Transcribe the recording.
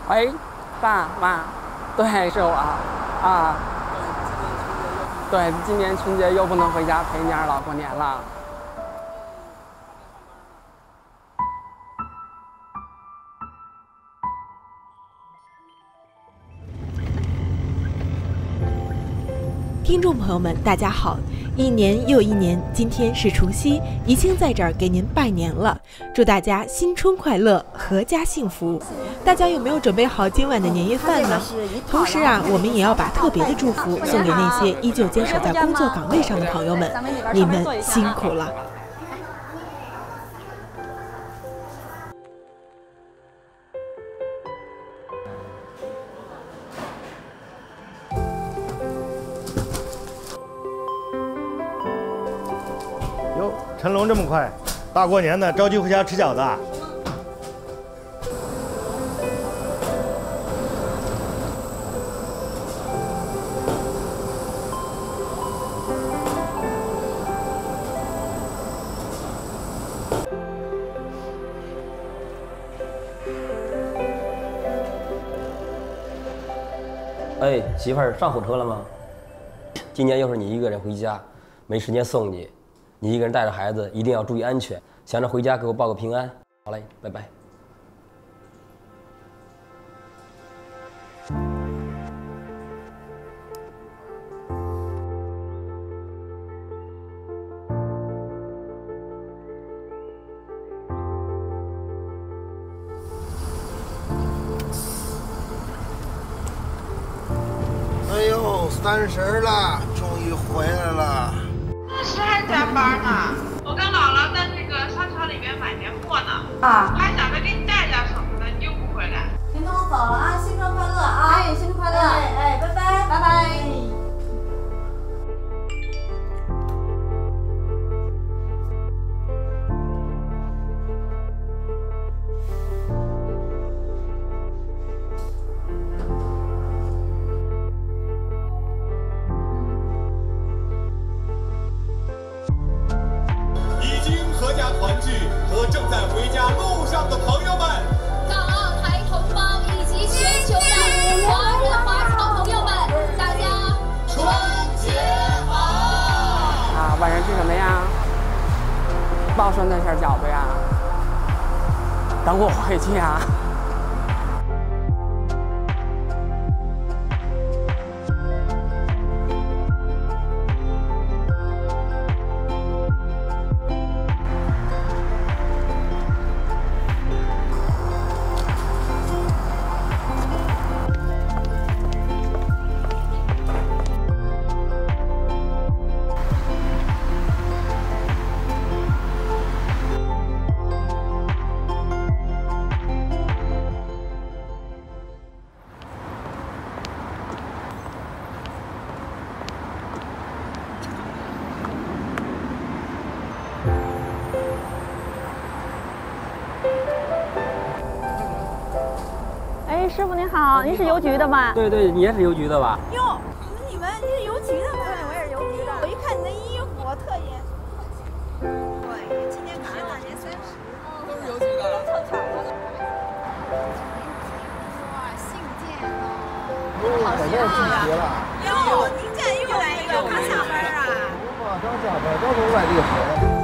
喂，爸妈，对，是我啊。对，今年春节又不能回家陪娘老过年了。 听众朋友们，大家好！一年又一年，今天是除夕，宜兴在这儿给您拜年了，祝大家新春快乐，阖家幸福。大家有没有准备好今晚的年夜饭呢？同时啊，我们也要把特别的祝福送给那些依旧坚守在工作岗位上的朋友们，你们辛苦了。 哟，陈龙这么快，大过年的着急回家吃饺子啊？ 哎，媳妇儿上火车了吗？今年又是你一个人回家，没时间送你。你一个人带着孩子，一定要注意安全。想着回家给我报个平安。好嘞，拜拜。 哎呦，30了，终于回来了。 40还加班呢。我跟姥姥在这个商场里面买年货呢。 啊， 还想着给你带点什么呢，你又不回来。 行，那我走了啊，新春快乐啊！哎，新春快乐！哎，拜拜，拜拜。 阖家团聚和正在回家路上的朋友们， 港澳台同胞以及全球的华人华侨朋友们，大家春节好！ 啊，晚上吃什么呀？爆酸菜馅饺子呀？等我回去呀。 师傅您好，您是邮局的吧？ 对对，你也是邮局的吧？ 哟，你是邮局的吗？对，我也是邮局的。我一看你的衣服，特意。对，今年赶上大年30，都是邮局的，都凑巧了。哇，信件哦，好羡慕呀！哟，您这又来一个，刚下班啊？ 我马上下班，刚从外地回来。